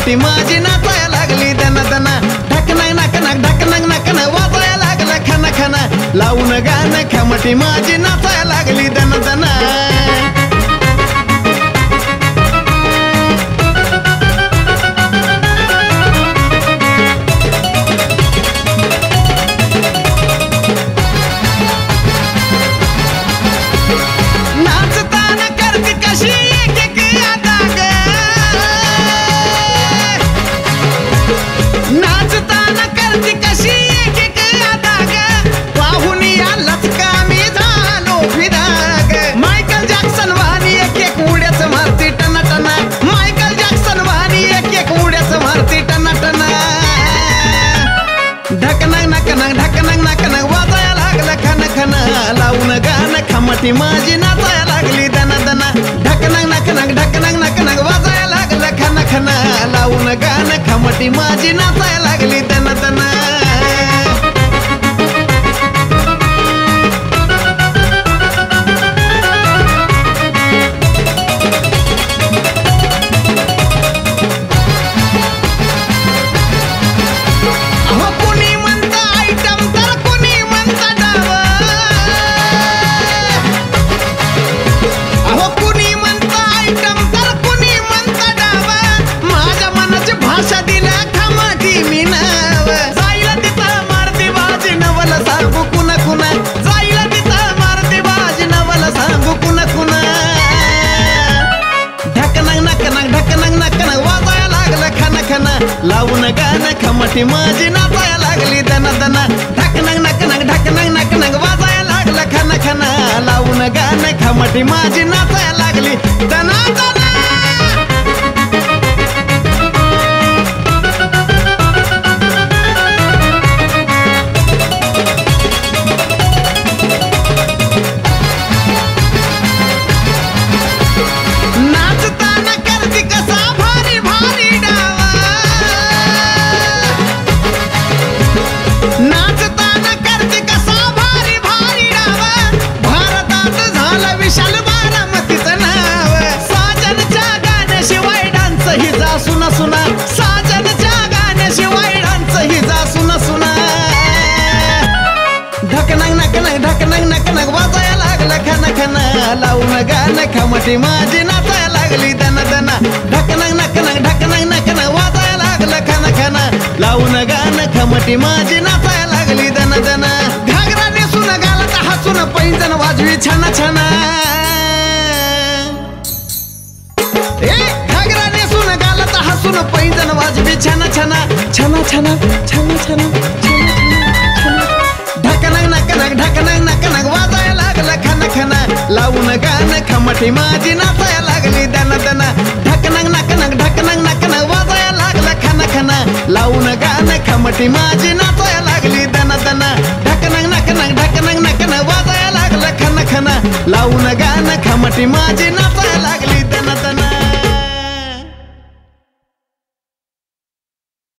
खमाटी माझी नाचाया लागली दना दना ढकनक नकनक ढकनक नकन वाजाया लागला खना खना लावून गाणं खमाटी माझी नाचाया लागली दना दना लावून गाणं खमाटी माझी नाचाया लागली दना दना ढकनक नकनक ढकनक नकनक वाजाया लागलं खना खना लावून गाणं खमाटी माझी नाचाया लागली दना दना लावून गाणं खमाटी माझी नाचाया लागली दना दना ढकनक नकनक ढकनक नकनक वाजाया लागला खना खना लावून गाणं खमाटी माझी नाचाया लागली दना दना सुना सुना साजनच्या गाण्याशिवाय डान्स हिजा सुना सुना ढकनक नकनक ढकनक नकनक वाजाया लागला खना खना लावून गाणं खमाटी माझी नाचाया लागली दना दना ढकनक नकनक ढकनक नकनक वाजाया लागला खना खना लावून गाणं खमाटी माझी नाचाया लागली दना दना घागरा नेसून गालात हसून पैंजण वाजवी छाना छाना हसून पैंजण वाजवी छाना छाना छाना छाना छाना छाना ढकनक नकनक ढकनक नकनक वाजाया लागला खना खना लावून गाणं खमाटी माझी नाचाया लागली दना दना ढकनक नकनक ढकनक नकनक वाजाया लागला खना खना लावून गाणं खमाटी माझी नाचाया लागली दना दना ढकनक नकनक ढकनक नकनक वाजाया लागला खना खना लावून गाणं खमाटी माझी नाचाया लागली दना दना